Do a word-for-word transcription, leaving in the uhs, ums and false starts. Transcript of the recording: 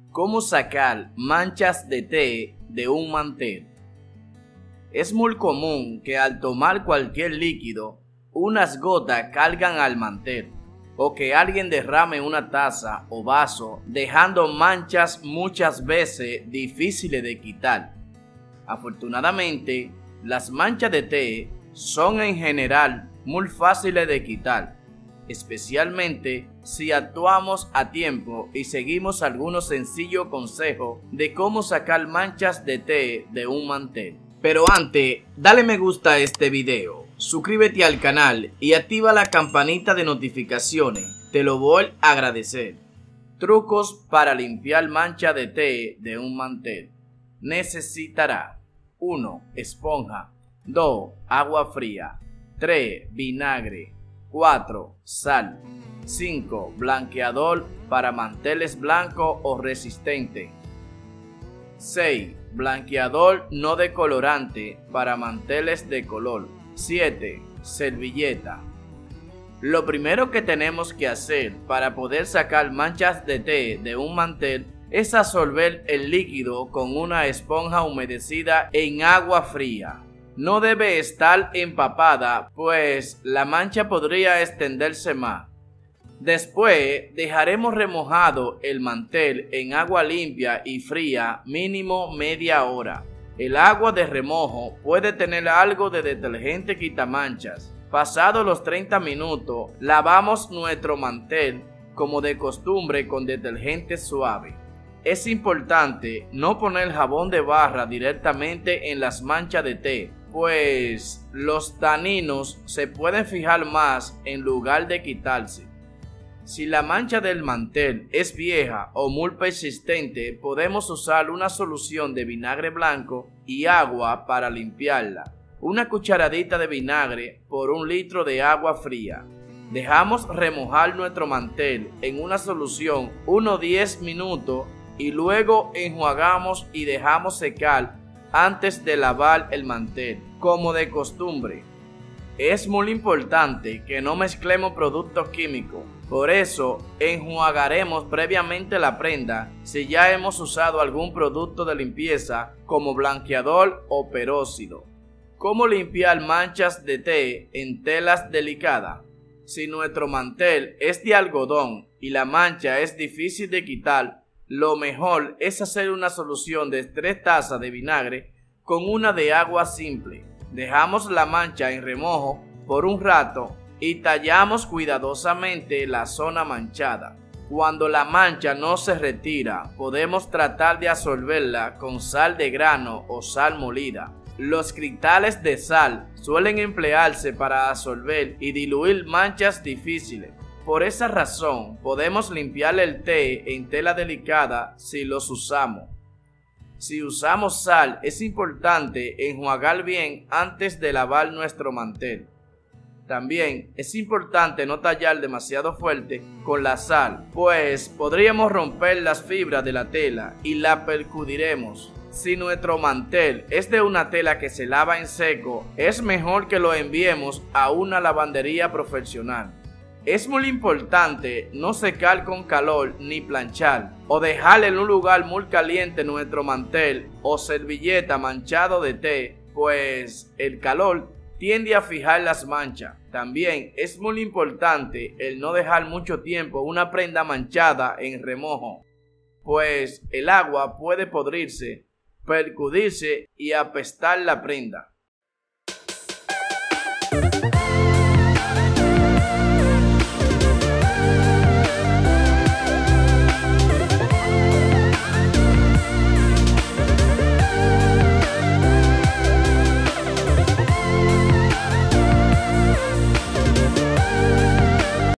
¿Cómo sacar manchas de té de un mantel? Es muy común que al tomar cualquier líquido, unas gotas caigan al mantel, o que alguien derrame una taza o vaso, dejando manchas muchas veces difíciles de quitar. Afortunadamente, las manchas de té son en general muy fáciles de quitar, especialmente si actuamos a tiempo y seguimos algunos sencillos consejos de cómo sacar manchas de té de un mantel. Pero antes, dale me gusta a este video, suscríbete al canal y activa la campanita de notificaciones, te lo voy a agradecer. Trucos para limpiar mancha de té de un mantel. Necesitará uno. Esponja. dos. Agua fría. tres. Vinagre. cuatro. Sal. cinco. Blanqueador para manteles blanco o resistente. seis. Blanqueador no decolorante para manteles de color. siete. Servilleta. Lo primero que tenemos que hacer para poder sacar manchas de té de un mantel es absorber el líquido con una esponja humedecida en agua fría. No debe estar empapada, pues la mancha podría extenderse más. Después dejaremos remojado el mantel en agua limpia y fría mínimo media hora. El agua de remojo puede tener algo de detergente quitamanchas. Pasados los treinta minutos, lavamos nuestro mantel como de costumbre con detergente suave. Es importante no poner jabón de barra directamente en las manchas de té, pues los taninos se pueden fijar más en lugar de quitarse. Si la mancha del mantel es vieja o muy persistente, podemos usar una solución de vinagre blanco y agua para limpiarla. Una cucharadita de vinagre por un litro de agua fría. Dejamos remojar nuestro mantel en una solución unos diez minutos y luego enjuagamos y dejamos secar antes de lavar el mantel, como de costumbre. Es muy importante que no mezclemos productos químicos, por eso enjuagaremos previamente la prenda si ya hemos usado algún producto de limpieza como blanqueador o peróxido. ¿Cómo limpiar manchas de té en telas delicadas? Si nuestro mantel es de algodón y la mancha es difícil de quitar, lo mejor es hacer una solución de tres tazas de vinagre con una de agua simple. Dejamos la mancha en remojo por un rato y tallamos cuidadosamente la zona manchada. Cuando la mancha no se retira, podemos tratar de absorberla con sal de grano o sal molida. Los cristales de sal suelen emplearse para absorber y diluir manchas difíciles. Por esa razón, podemos limpiar el té en tela delicada si los usamos. Si usamos sal, es importante enjuagar bien antes de lavar nuestro mantel. También es importante no tallar demasiado fuerte con la sal, pues podríamos romper las fibras de la tela y la percudiremos. Si nuestro mantel es de una tela que se lava en seco, es mejor que lo enviemos a una lavandería profesional. Es muy importante no secar con calor ni planchar o dejar en un lugar muy caliente nuestro mantel o servilleta manchado de té, pues el calor tiende a fijar las manchas. También es muy importante el no dejar mucho tiempo una prenda manchada en remojo, pues el agua puede podrirse, percudirse y apestar la prenda.